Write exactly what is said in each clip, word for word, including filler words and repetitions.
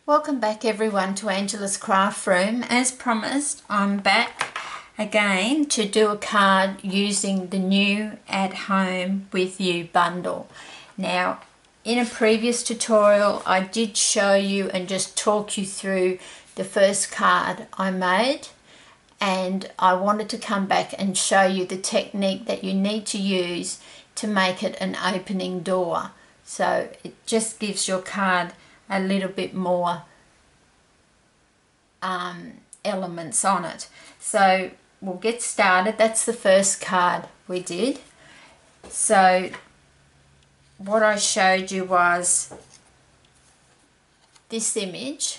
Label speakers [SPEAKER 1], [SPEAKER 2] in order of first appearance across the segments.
[SPEAKER 1] Welcome back everyone to Angela's Craft Room. As promised, I'm back again to do a card using the new At Home With You bundle. Now, in a previous tutorial I did show you and just talk you through the first card I made, and I wanted to come back and show you the technique that you need to use to make it an opening door. So it just gives your card a little bit more um, elements on it. So we'll get started. That's the first card we did. So what I showed you was this image,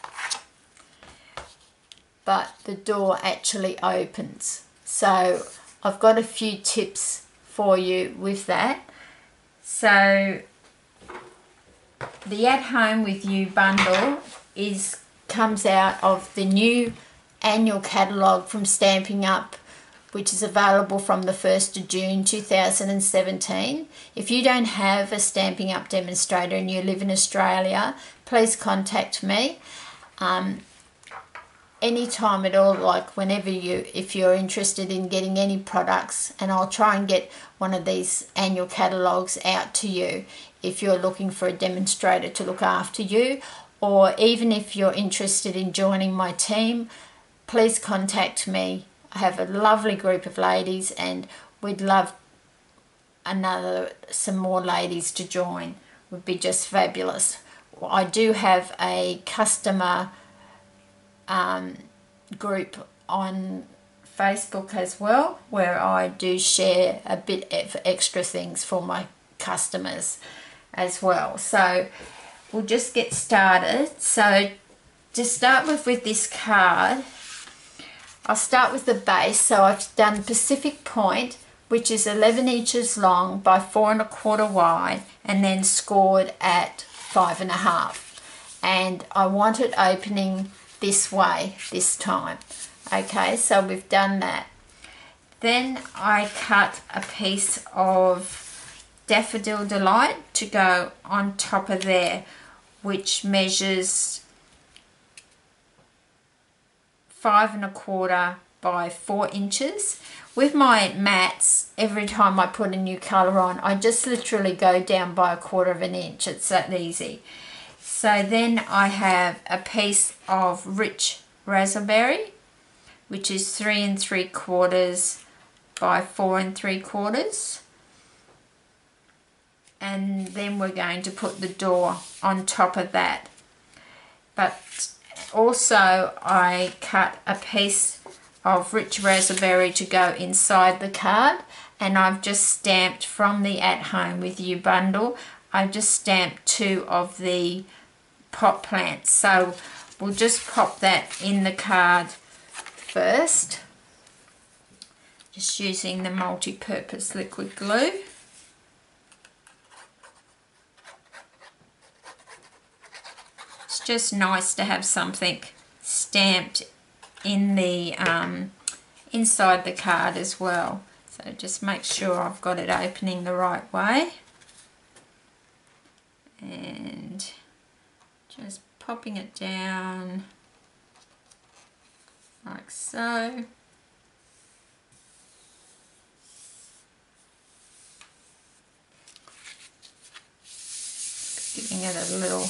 [SPEAKER 1] but the door actually opens. So I've got a few tips for you with that. So the At Home With You bundle is comes out of the new annual catalogue from Stamping Up, which is available from the first of June two thousand seventeen. If you don't have a Stamping Up demonstrator and you live in Australia, please contact me um, anytime at all, like whenever you, if you're interested in getting any products, and I'll try and get one of these annual catalogues out to you if you're looking for a demonstrator to look after you, or even if you're interested in joining my team, please contact me. I have a lovely group of ladies and we'd love another some more ladies to join. Would be just fabulous. I do have a customer um, group on Facebook as well, where I do share a bit of extra things for my customers as well. So we'll just get started. So to start with with this card, I'll start with the base. So I've done Pacific Point, which is eleven inches long by four and a quarter wide, and then scored at five and a half. And I want it opening this way this time. Okay, so we've done that. Then I cut a piece of Daffodil Delight to go on top of there, which measures five and a quarter by four inches. With my mats, every time I put a new colour on, I just literally go down by a quarter of an inch. It's that easy. So then I have a piece of Rich Raspberry, which is three and three quarters by four and three quarters. And then we're going to put the door on top of that. But also I cut a piece of Rich Raspberry to go inside the card, and I've just stamped from the At Home With You bundle, I've just stamped two of the pot plants. So we'll just pop that in the card first, just using the multi-purpose liquid glue. Just nice to have something stamped in the um, inside the card as well. So just make sure I've got it opening the right way, and just popping it down like so. Giving it a little,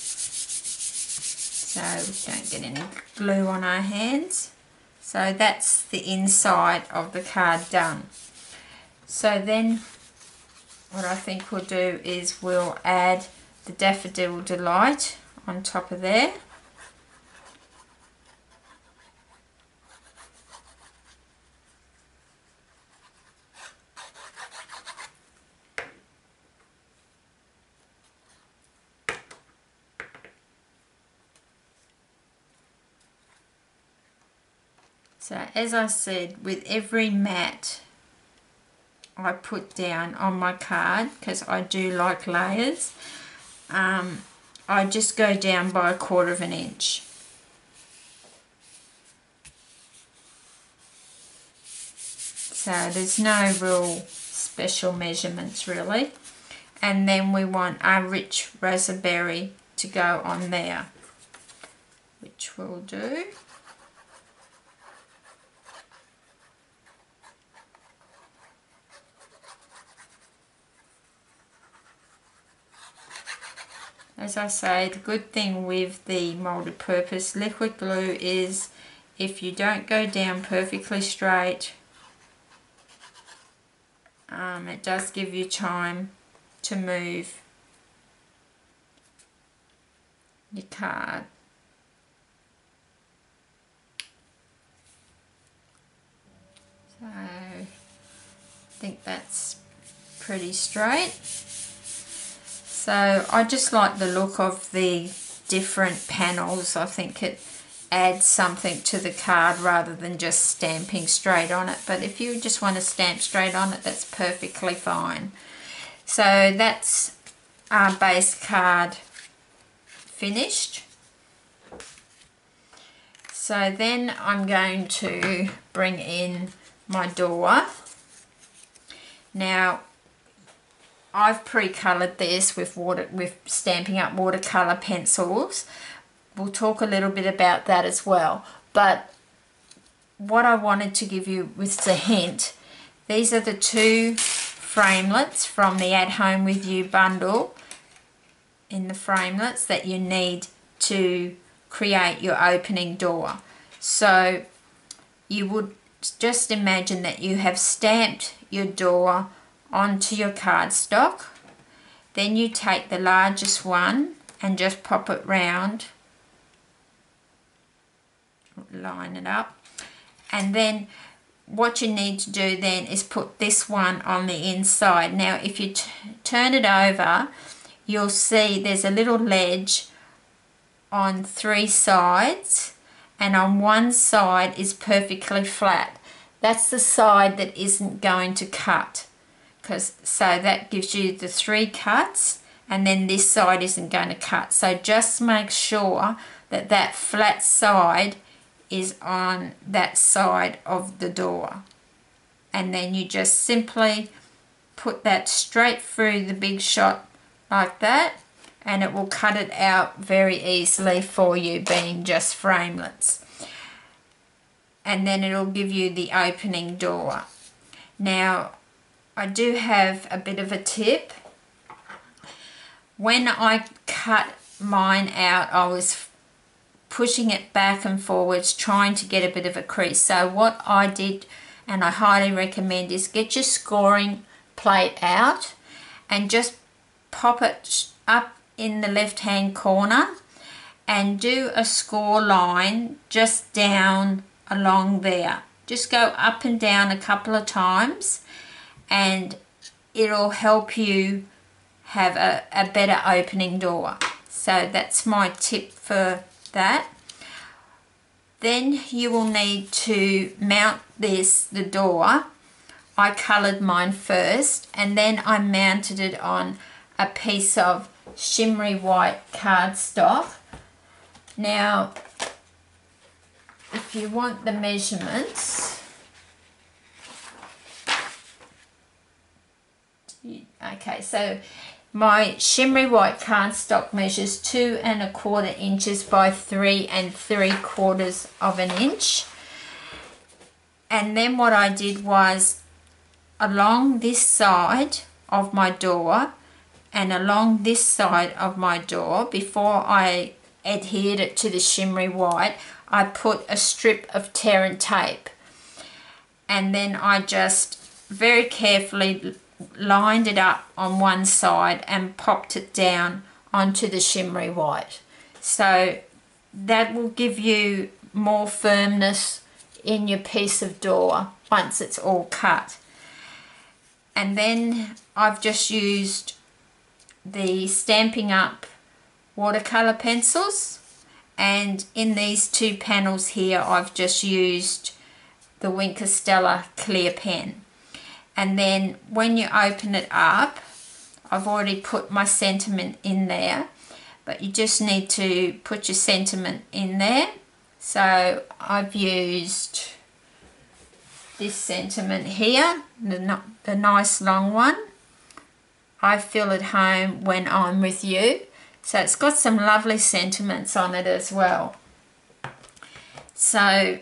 [SPEAKER 1] so we don't get any glue on our hands. So that's the inside of the card done. So then what I think we'll do is we'll add the Daffodil Delight on top of there. So as I said, with every mat I put down on my card, because I do like layers, um, I just go down by a quarter of an inch. So there's no real special measurements really. And then we want our Rich Raspberry to go on there. which we'll do. As I say, the good thing with the multi-purpose liquid glue is if you don't go down perfectly straight, um, it does give you time to move your card. So I think that's pretty straight. So I just like the look of the different panels. I think it adds something to the card rather than just stamping straight on it. But if you just want to stamp straight on it, that's perfectly fine. So that's our base card finished. So then I'm going to bring in my door. Now I've pre-coloured this with water, with Stampin' Up watercolour pencils. We'll talk a little bit about that as well. But what I wanted to give you was the hint. These are the two framelits from the At Home With You bundle in the framelits that you need to create your opening door. So you would just imagine that you have stamped your door onto your cardstock. Then you take the largest one and just pop it round, line it up, and then what you need to do then is put this one on the inside. Now if you t turn it over, you'll see there's a little ledge on three sides, and on one side is perfectly flat. That's the side that isn't going to cut, because so that gives you the three cuts, and then this side isn't going to cut. So just make sure that that flat side is on that side of the door, and then you just simply put that straight through the big shot like that, and it will cut it out very easily for you, being just framelits. And then it'll give you the opening door. Now I do have a bit of a tip. When I cut mine out, I was pushing it back and forwards, trying to get a bit of a crease. So what I did, and I highly recommend, is get your scoring plate out and just pop it up in the left hand corner and do a score line just down along there. Just go up and down a couple of times, and it'll help you have a, a better opening door. So that's my tip for that. Then you will need to mount this, the door. I coloured mine first, and then I mounted it on a piece of shimmery white cardstock. Now if you want the measurements, okay, so my shimmery white cardstock measures two and a quarter inches by three and three quarters of an inch. And then what I did was, along this side of my door and along this side of my door, before I adhered it to the shimmery white, I put a strip of tear and tape, and then I just very carefully lined it up on one side and popped it down onto the shimmery white. So that will give you more firmness in your piece of door once it's all cut. And then I've just used the Stampin' Up watercolour pencils, and in these two panels here I've just used the Wink Stella clear pen. And then when you open it up, I've already put my sentiment in there, but you just need to put your sentiment in there. So I've used this sentiment here, the, the nice long one. I feel at home when I'm with you. So it's got some lovely sentiments on it as well. So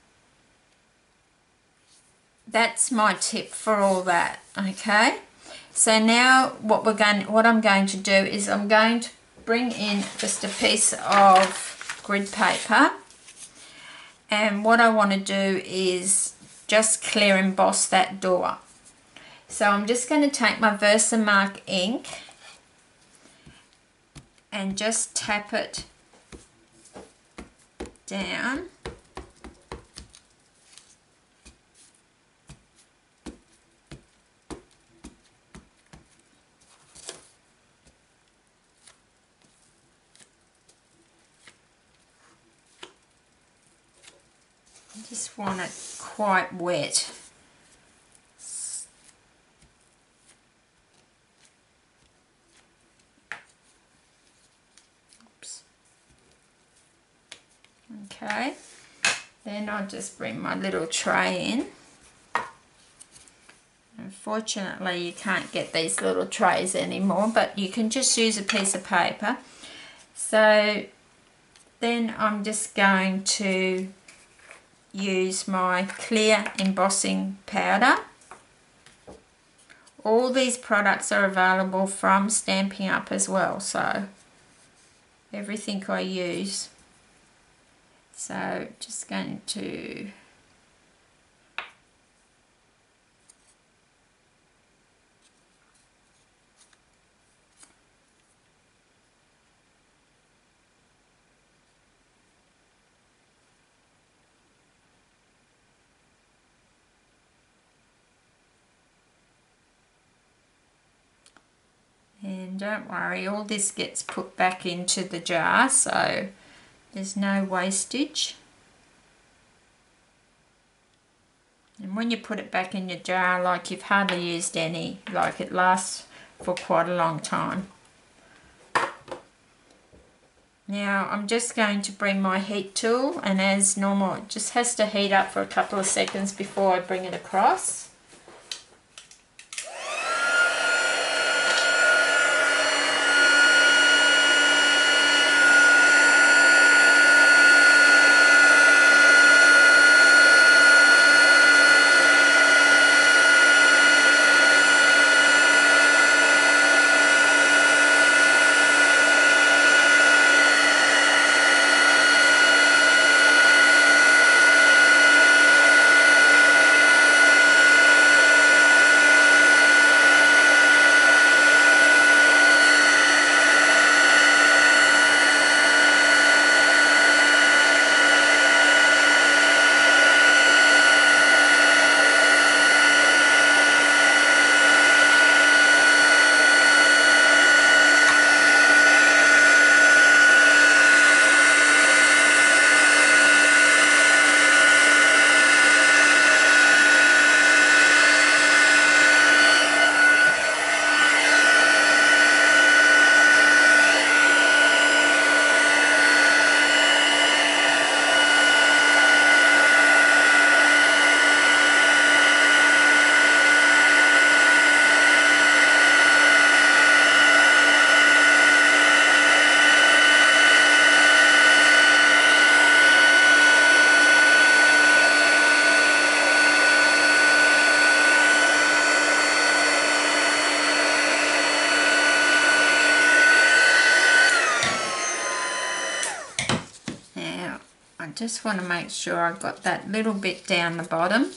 [SPEAKER 1] that's my tip for all that. Okay, so now what we're going what I'm going to do is I'm going to bring in just a piece of grid paper, and what I want to do is just clear emboss that door. So I'm just going to take my Versamark ink and just tap it down. I just want it quite wet. Oops. Okay, then I'll just bring my little tray in. Unfortunately, you can't get these little trays anymore, but you can just use a piece of paper. So then I'm just going to use my clear embossing powder. All these products are available from Stamping Up as well, so everything I use. So just going to and don't worry, all this gets put back into the jar, so there's no wastage. And when you put it back in your jar, like you've hardly used any, like it lasts for quite a long time. Now I'm just going to bring my heat tool, and as normal it just has to heat up for a couple of seconds before I bring it across. I just want to make sure I've got that little bit down the bottom.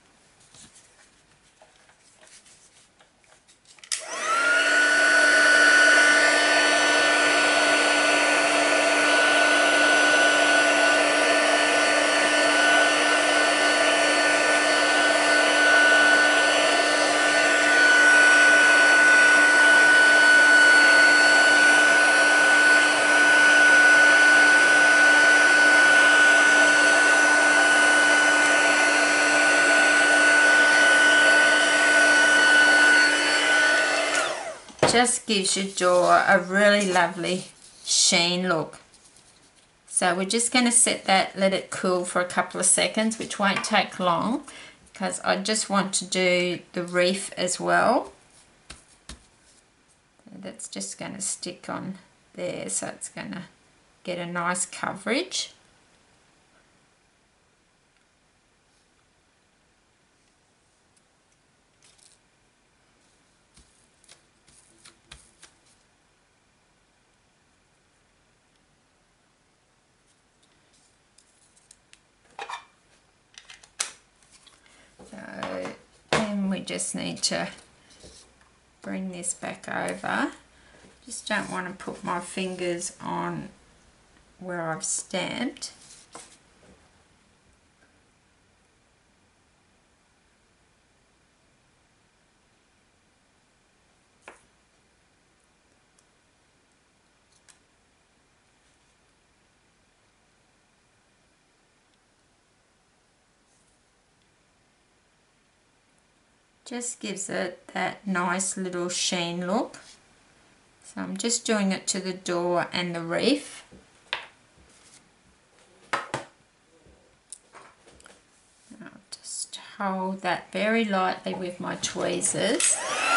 [SPEAKER 1] Just gives your door a really lovely sheen look. So we're just going to set that, let it cool for a couple of seconds, which won't take long because I just want to do the reef as well. So that's just going to stick on there, so it's going to get a nice coverage. just need to bring this back over. Just don't want to put my fingers on where I've stamped. Just gives it that nice little sheen look. So I'm just doing it to the door and the reef. I'll just hold that very lightly with my tweezers.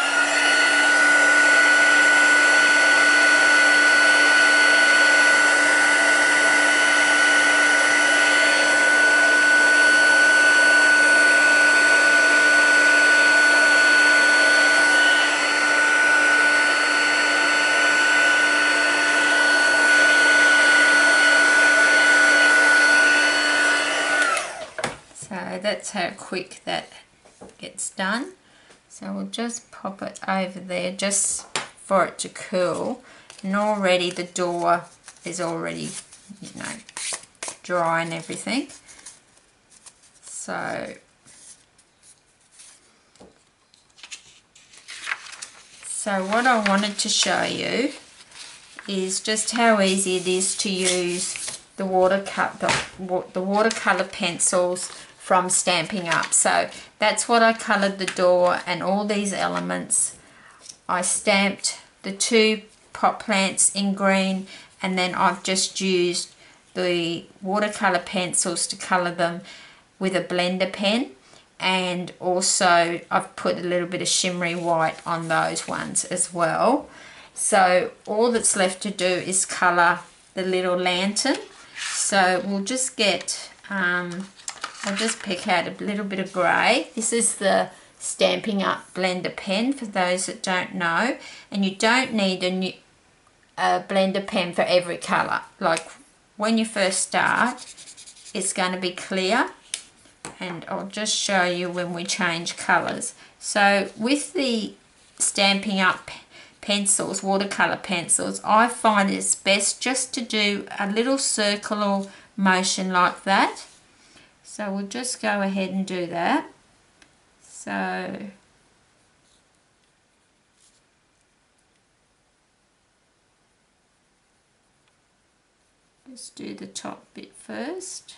[SPEAKER 1] So that's how quick that gets done. So we'll just pop it over there just for it to cool. And already the door is already, you know, dry and everything. So, so what I wanted to show you is just how easy it is to use the watercolor, the, the watercolor pencils from Stampin' Up. So that's what I coloured the door and all these elements. I stamped the two pot plants in green, and then I've just used the watercolor pencils to colour them with a blender pen, and also I've put a little bit of shimmery white on those ones as well. So all that's left to do is colour the little lantern. So we'll just get um, I'll just pick out a little bit of grey. This is the Stampin' Up blender pen for those that don't know, and you don't need a, new, a blender pen for every colour. Like when you first start, it's going to be clear, and I'll just show you when we change colours. So with the Stampin' Up pencils, watercolour pencils, I find it's best just to do a little circular motion like that. So we'll just go ahead and do that. So let's do the top bit first.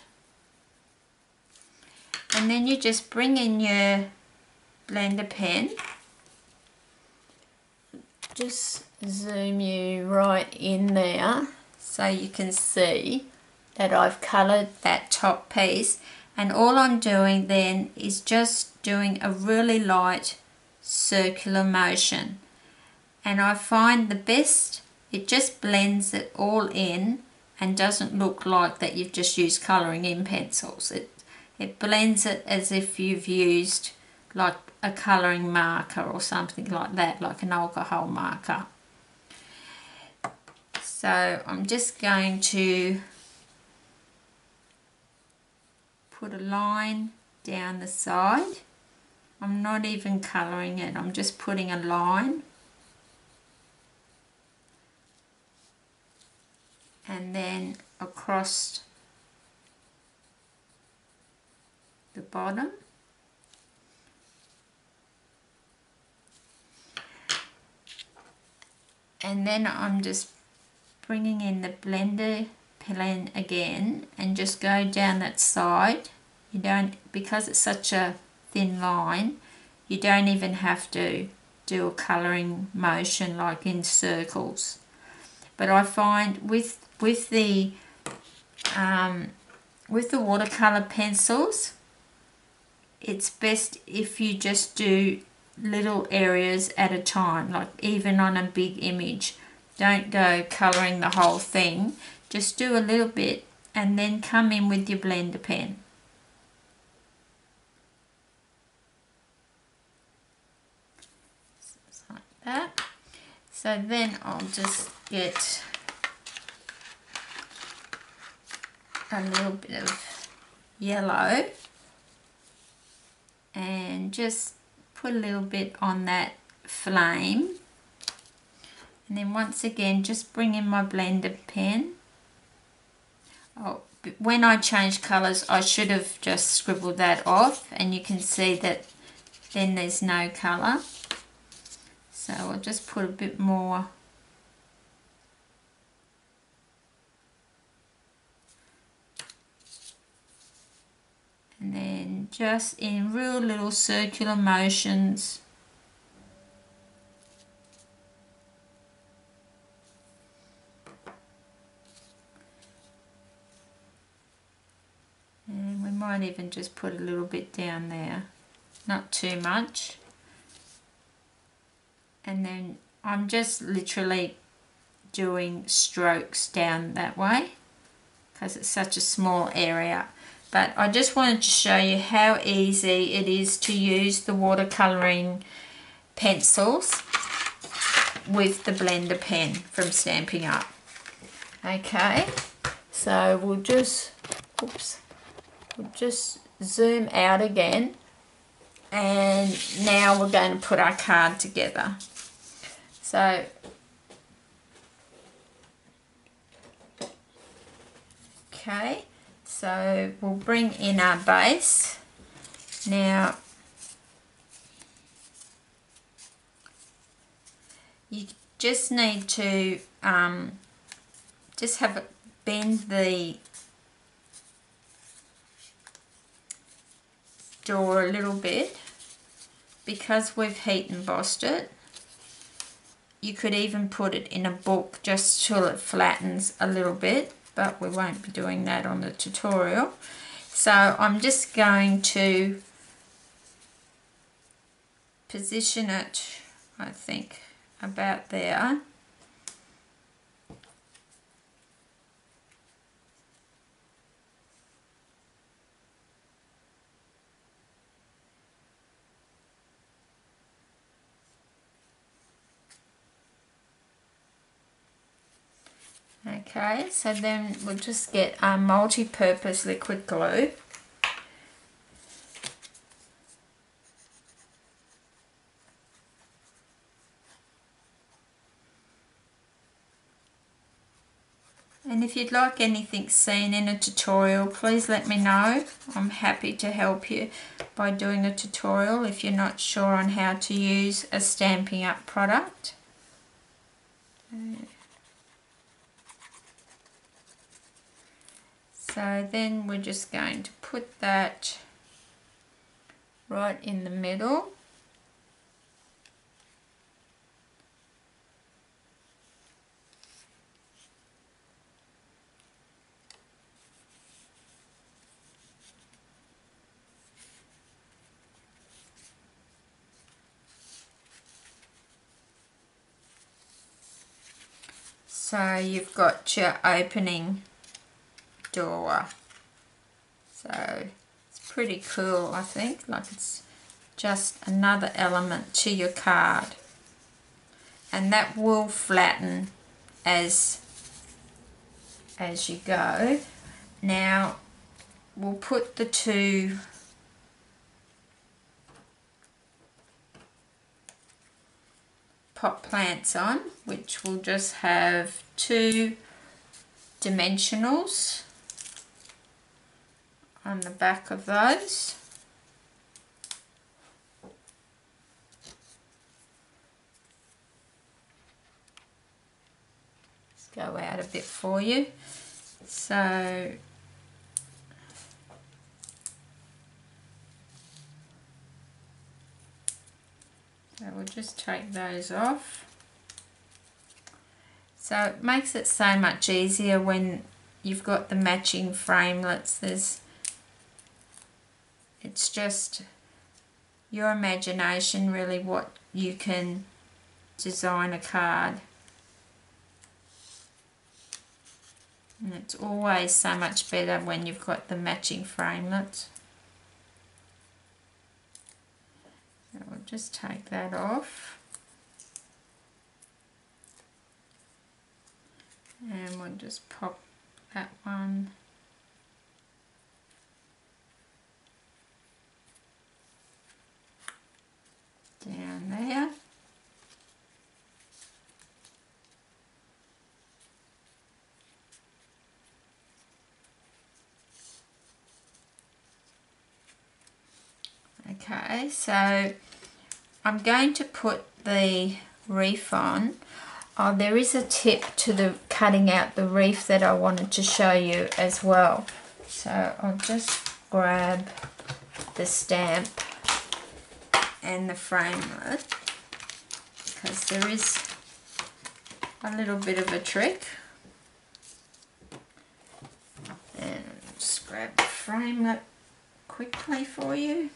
[SPEAKER 1] And then you just bring in your blender pen. Just zoom you right in there so you can see that I've coloured that top piece. And all I'm doing then is just doing a really light circular motion. And I find the best, it just blends it all in and doesn't look like that you've just used colouring in pencils. It, it blends it as if you've used like a colouring marker or something like that, like an alcohol marker. So I'm just going to put a line down the side. I'm not even colouring it, I'm just putting a line. And then across the bottom. And then I'm just bringing in the blender pen again and just go down that side. You don't, because it's such a thin line, you don't even have to do a colouring motion like in circles. But I find with with the um, with the watercolour pencils, it's best if you just do little areas at a time, like even on a big image. Don't go colouring the whole thing, just do a little bit and then come in with your blender pen. Just like that. So then I'll just get a little bit of yellow and just put a little bit on that flame, and then once again just bring in my blender pen. Oh, when I change colours I should have just scribbled that off, and you can see that then there's no colour. So I'll just put a bit more and then just in real little circular motions. And we might even just put a little bit down there, not too much. And then I'm just literally doing strokes down that way because it's such a small area. But I just wanted to show you how easy it is to use the watercolouring pencils with the blender pen from Stampin' Up. Okay, so we'll just, oops, we'll just zoom out again, and now we're going to put our card together. So okay, so we'll bring in our base. Now you just need to um, just have it bend the door a little bit, because we've heat embossed it. You could even put it in a book just till it flattens a little bit, but we won't be doing that on the tutorial. So I'm just going to position it, I think, about there. Okay, so then we'll just get our multi-purpose liquid glue. And if you'd like anything seen in a tutorial, please let me know. I'm happy to help you by doing a tutorial if you're not sure on how to use a Stampin' Up product. So then we're just going to put that right in the middle. So you've got your opening door. So it's pretty cool, I think. Like, it's just another element to your card, and that will flatten as as you go. Now we'll put the two pot plants on, which will just have two dimensionals on the back of those. Let's go out a bit for you. So So we'll just take those off. So it makes it so much easier when you've got the matching framelets. There's, it's just your imagination really what you can design a card. And it's always so much better when you've got the matching framelets. So we'll just take that off, and we'll just pop that one Okay, so I'm going to put the reef on. Oh, there is a tip to the cutting out the reef that I wanted to show you as well. So I'll just grab the stamp and the framelit, because there is a little bit of a trick. And just grab the framelit quickly for you.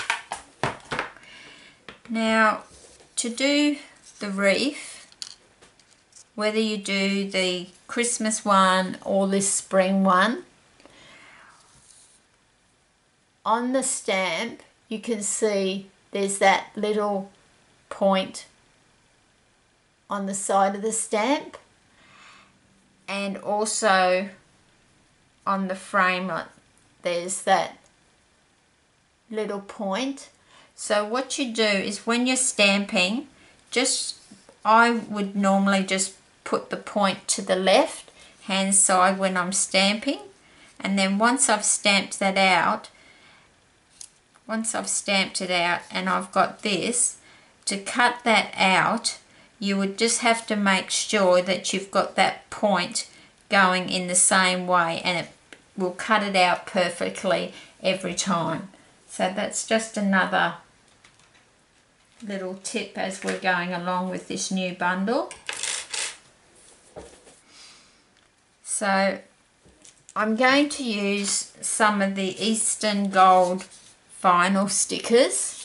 [SPEAKER 1] Now, to do the reef, whether you do the Christmas one or this spring one, on the stamp you can see there's that little point on the side of the stamp, and also on the framelit there's that little point. So what you do is when you're stamping, just I would normally just put the point to the left hand side when I'm stamping, and then once I've stamped that out, once I've stamped it out and I've got this, to cut that out you would just have to make sure that you've got that point going in the same way, and it will cut it out perfectly every time. So that's just another little tip as we're going along with this new bundle. So I'm going to use some of the Eastern Gold vinyl stickers.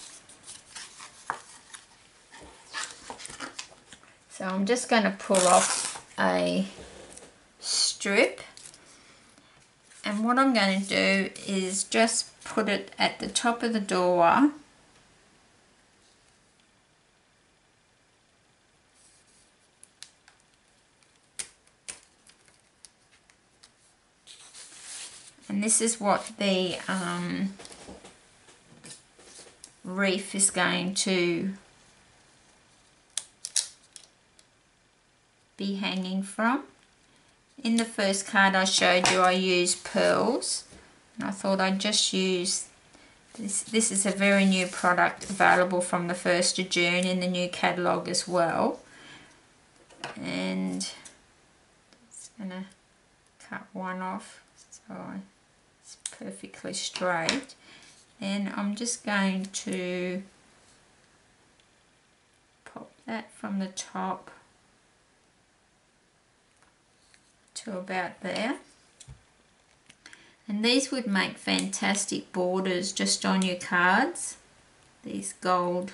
[SPEAKER 1] So I'm just going to pull off a strip, and what I'm going to do is just put it at the top of the door and this is what the um, reef is going to be hanging from. In the first card I showed you I used pearls, and I thought I'd just use this. This is a very new product available from the first of June in the new catalogue as well, and just going to cut one off so it's perfectly straight. Then I'm just going to pop that from the top to about there, and these would make fantastic borders just on your cards, these gold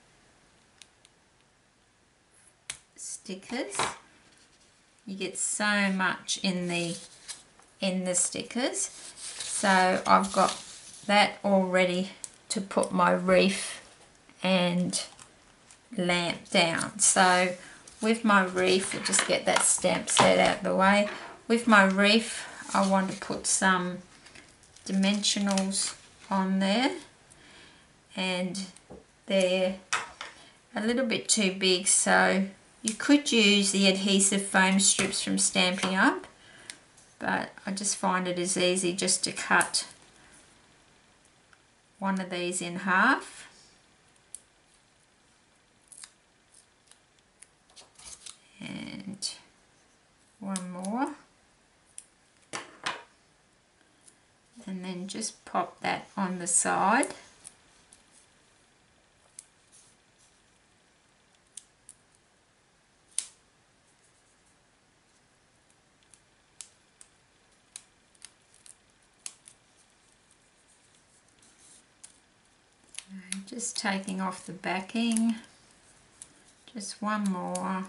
[SPEAKER 1] stickers. You get so much in the in the stickers. So I've got that all ready to put my reef and lamp down. So with my reef, I'll just get that stamp set out of the way. With my reef, I want to put some dimensionals on there, and they're a little bit too big, so you could use the adhesive foam strips from Stampin' Up, but I just find it as easy just to cut one of these in half. And one more, and then just pop that on the side. And just taking off the backing, just one more.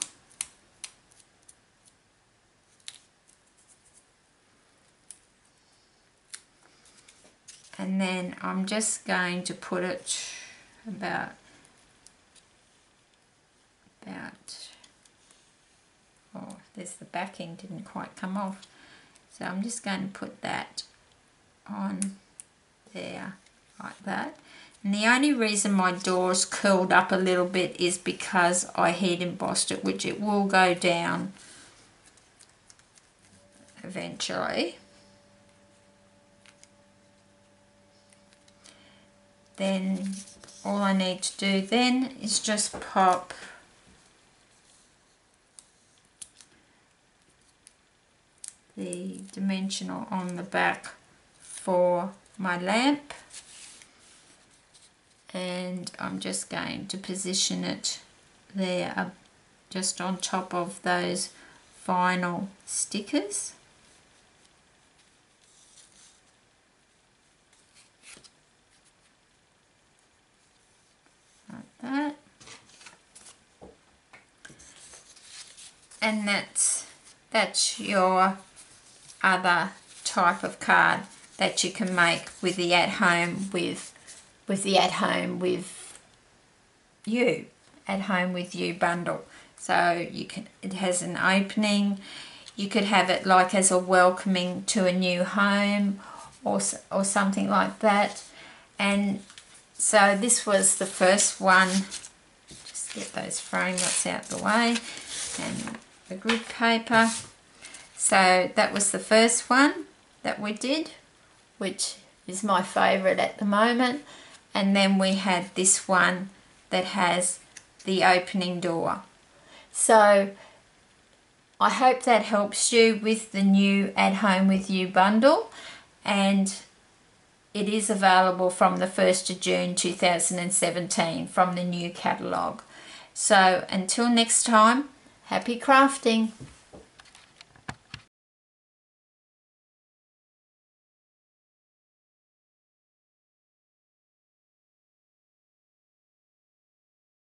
[SPEAKER 1] And then I'm just going to put it about, about, oh, there's the backing, didn't quite come off. So I'm just going to put that on there, like that. And the only reason my door's curled up a little bit is because I heat embossed it, which it will go down eventually. then all I need to do then is just pop the dimensional on the back for my lamp, and I'm just going to position it there uh, just on top of those vinyl stickers. Like that. And that's that's your other type of card that you can make with the at home with with the at home with you at home with you bundle. So you can, it has an opening. You could have it like as a welcoming to a new home or or something like that. And so this was the first one. Just get those framelits out the way and the grid paper. So that was the first one that we did, which is my favourite at the moment. And then we had this one that has the opening door. So I hope that helps you with the new At Home With You bundle, and it is available from the first of June two thousand seventeen from the new catalogue. So until next time, happy crafting.